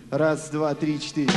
Раз, два, три, четыре.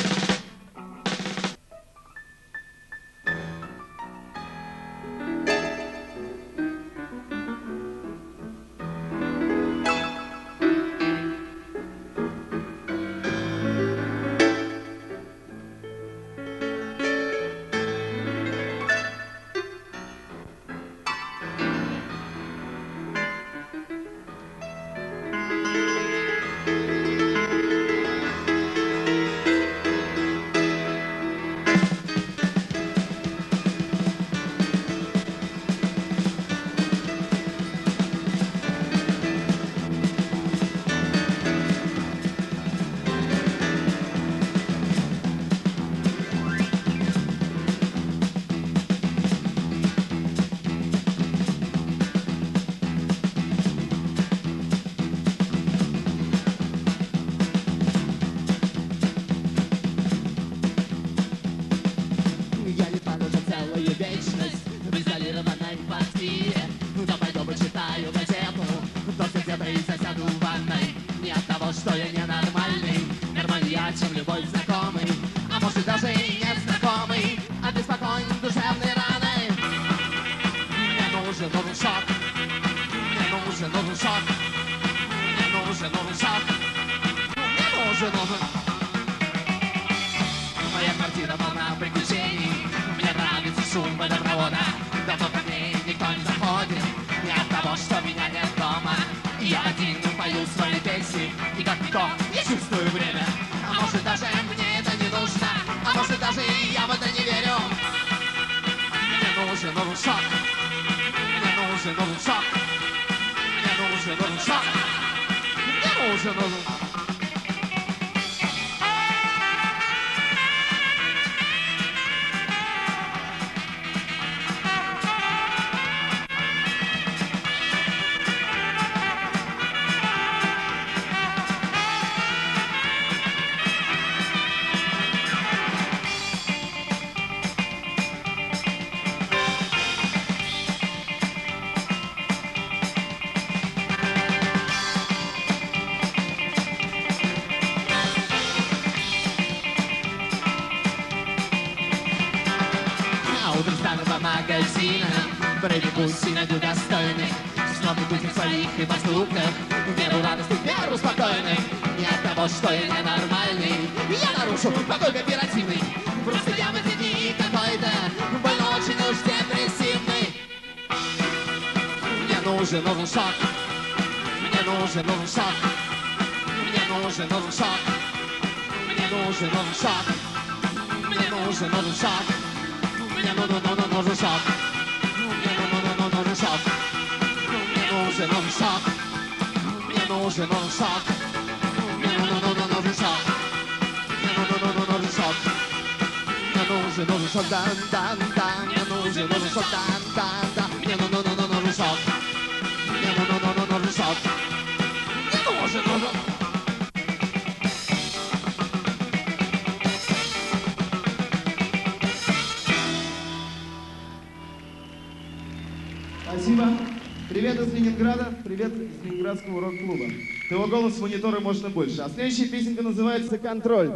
Пусть найду достойных, снова быть в своих и поступках. Не был радостный, веру спокойный. Не от того, что я ненормальный. Я нарушу покой кооперативный. Просто я в эти дни какой-то больно очень уж депрессивный. Мне нужен шаг. Мне нужен шаг. Мне нужен шаг. Мне нужен шаг. Мне нужен шаг. Мне нужен шаг. Шаг. Мне нужен шаг. Мне нужен шаг. Мне нужен шаг. Мне нужен шаг. Мне нужен шаг. Дан. Мне нужен шаг. Дан. Мне нужен шаг. Мне нужен шаг. Мне нужен. Спасибо. Привет из Ленинграда, привет из Ленинградского рок-клуба. Его голос в мониторы можно больше. А следующая песенка называется «Контроль».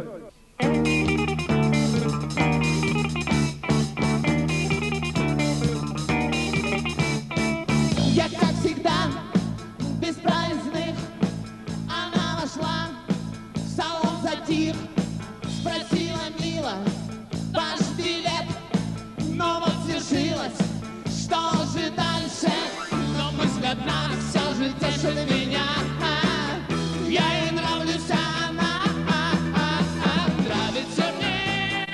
Я, как всегда, без праздных, она вошла в салон затих, спросила мило, ваш билет, но вот свершилось. Что же дальше? Но мысль одна все же тешит меня. Я ей нравлюсь, она нравится мне.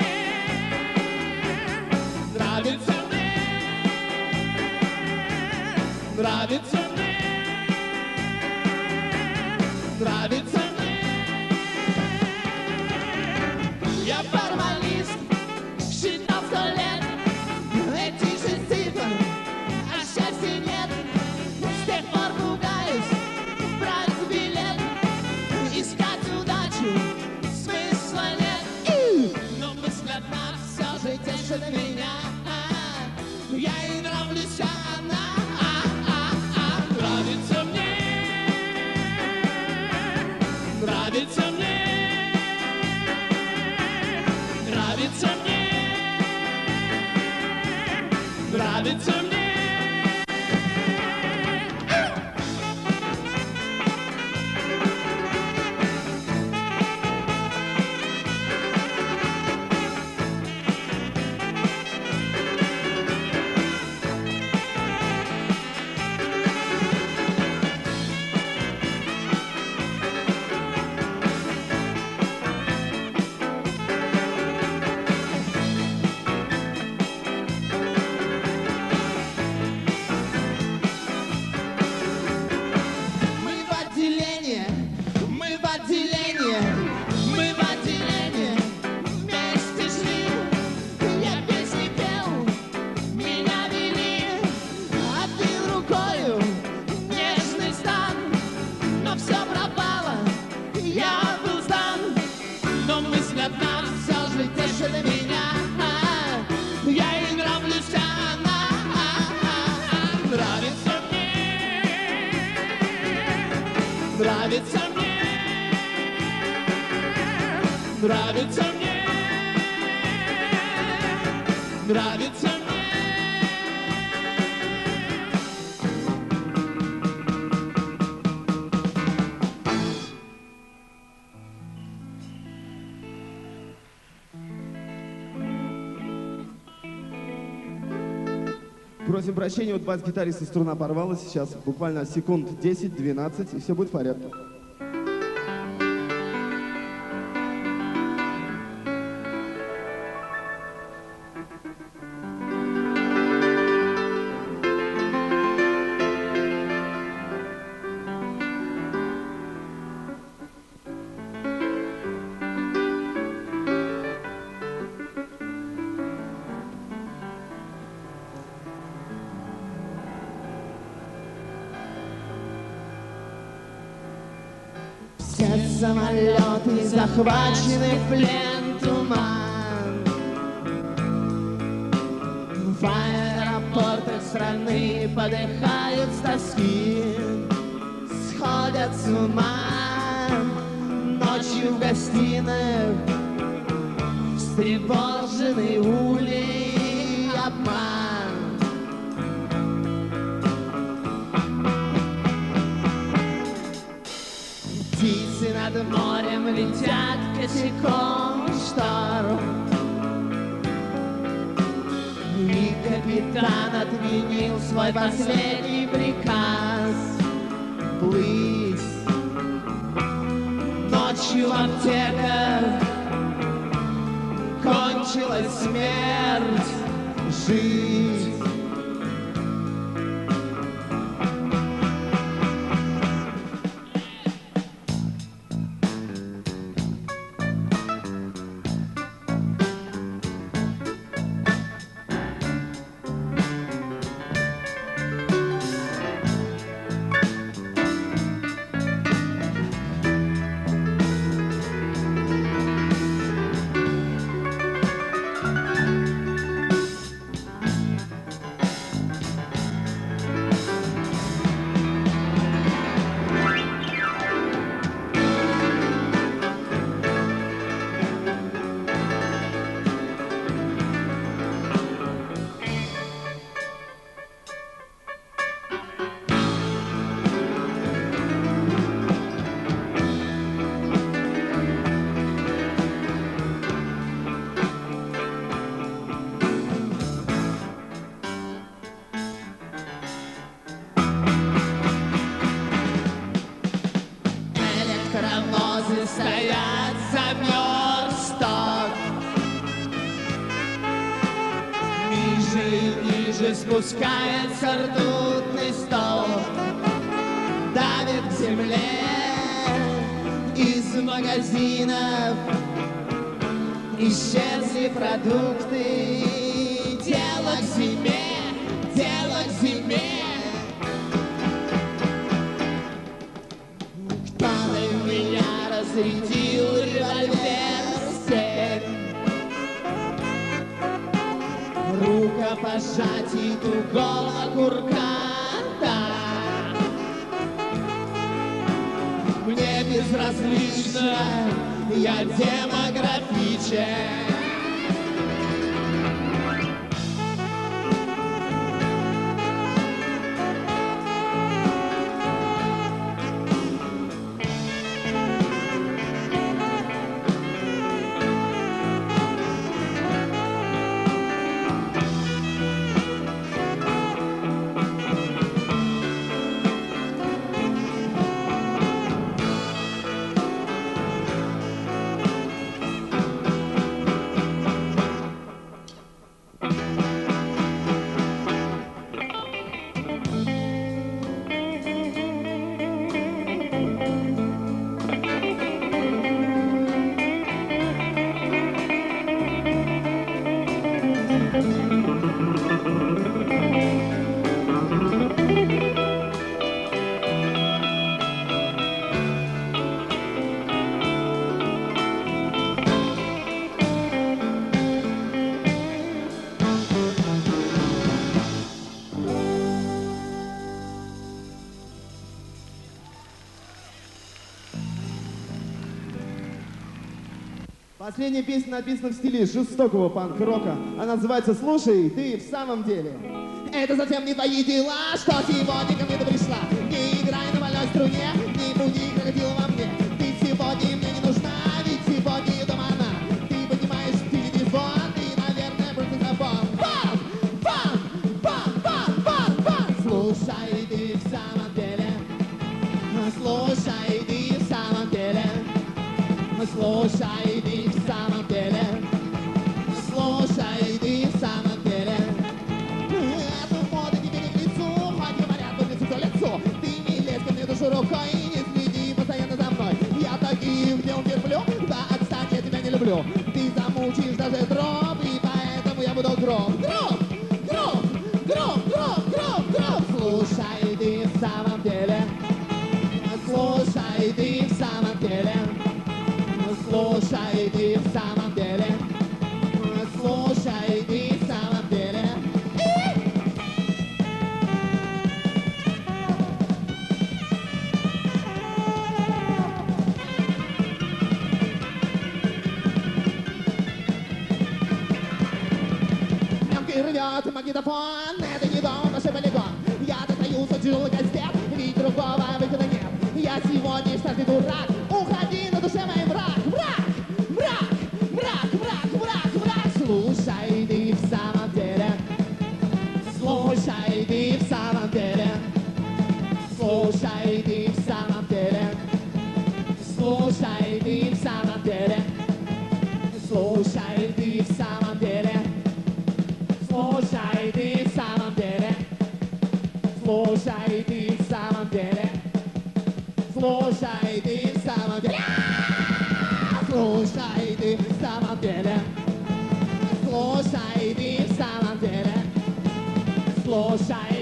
Нравится мне. Нравится мне. Нравится мне. Я формалист, считал 100 лет. Эти же цифры, а счастья нет. С тех пор пугаюсь брать билет. Искать удачу смысла нет. Но мысль одна все же тешит меня. Я ей нравлюсь, она нравится мне. Нравится мне. Нравится мне, нравится мне. Просим прощения, вот бас-гитариста струна порвалась. Сейчас буквально секунд 10-12, и все будет в порядке. Все самолеты захвачены в плен, туман. В аэропортах страны подыхают с тоски, сходят с ума. Ночью в гостиных встревоженный улей обман. Птицы над морем летят косяком в шторм, и капитан отменил свой последний приказ плыть. Ночью в аптеках кончилась смерть, жить. Электровозы стоят за верстак, ниже и ниже спускается ртутный столб, давит к земле из магазинов. Исчезли продукты, дело к зиме, дело к зиме. Разрядил револьвер степь, рукопожатий тугого куркана. Мне безразлично, я демографичен. Последняя песня написана в стиле жестокого панк-рока. Она называется «Слушай, ты в самом деле». Это совсем не твои дела, что сегодня ко мне ты пришла. Не играй на больной струне, не буди крокодила во мне. Ты сегодня мне не нужна, ведь сегодня я дома одна. Ты понимаешь, ты не звон, и, наверное, просто забон. Бам! Бам! Бам! Бам! Бам! Бам! Слушай, ты в самом деле. Слушай, ты в самом деле. Слушай, ты в самом деле. Слушай, ты в самом деле. Эту моду тебе не к лицу, хоть говорят, что лицо к лицу. Ты не лезь ко мне душу рукой и не следи постоянно за мной. Я таких дел терплю, да отстань, я тебя не люблю. Ты замучишь даже гроб, и поэтому я буду гроб. Гроб! Гроб! Гроб! Гроб! Гроб! Гроб! Слушай, ты в самом деле. Слушай, ты в самом деле. Слушай, ты в самом деле. Слушай, ты в самом деле. Мягкий рвет магнитофон, это не дом, наш полигон. Я достаю свой тяжелый кастет, ведь другого выхода нет. Я сегодня штатный дурак, уходи, на душе моей враг. Враг, враг, враг, враг, враг, враг. Слушай, ты в самом деле. Слушай, ты в самом деле. Слушай, ты в самом деле. Слушай, ты в самом деле. Слушай, ты в самом деле. Слушай, ты в самом деле. Слушай, ты в самом деле. Слушай, ты в самом деле. Слушай, ты в самом деле. Слушай, ты в самом деле. Слушай,